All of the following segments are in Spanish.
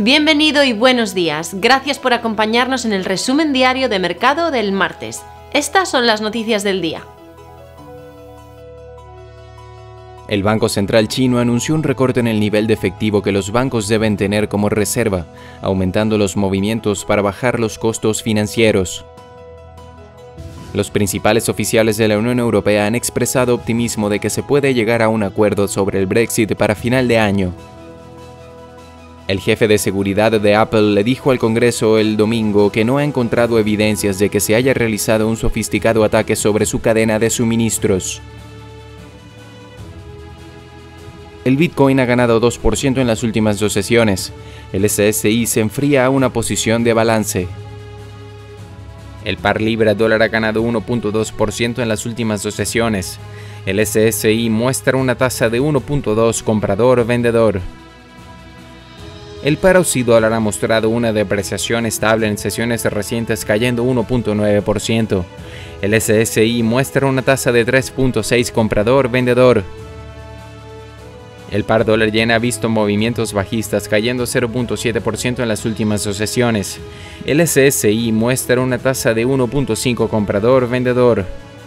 Bienvenido y buenos días. Gracias por acompañarnos en el resumen diario de mercado del martes. Estas son las noticias del día. El Banco Central chino anunció un recorte en el nivel de efectivo que los bancos deben tener como reserva, aumentando los movimientos para bajar los costos financieros. Los principales oficiales de la Unión Europea han expresado optimismo de que se puede llegar a un acuerdo sobre el Brexit para final de año. El jefe de seguridad de Apple le dijo al Congreso el domingo que no ha encontrado evidencias de que se haya realizado un sofisticado ataque sobre su cadena de suministros. El Bitcoin ha ganado 2% en las últimas dos sesiones. El SSI se enfría a una posición de balance. El par libra-dólar ha ganado 1.2% en las últimas dos sesiones. El SSI muestra una tasa de 1.2 comprador-vendedor. El par Aussie-dólar ha mostrado una depreciación estable en sesiones recientes, cayendo 1.9%. El SSI muestra una tasa de 3.6 comprador-vendedor. El par dólar-yen ha visto movimientos bajistas, cayendo 0.7% en las últimas dos sesiones. El SSI muestra una tasa de 1.5 comprador-vendedor.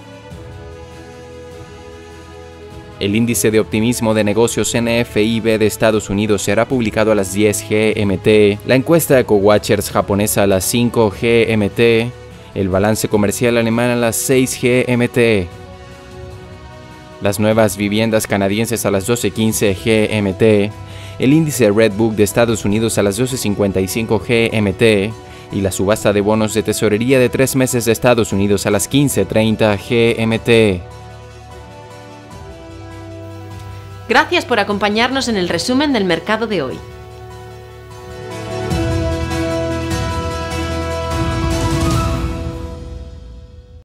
El índice de optimismo de negocios NFIB de Estados Unidos será publicado a las 10 GMT, la encuesta EcoWatchers japonesa a las 5 GMT, el balance comercial alemán a las 6 GMT. Las nuevas viviendas canadienses a las 12:15 GMT, el índice Redbook de Estados Unidos a las 12:55 GMT y la subasta de bonos de tesorería de 3 meses de Estados Unidos a las 15:30 GMT. Gracias por acompañarnos en el resumen del mercado de hoy.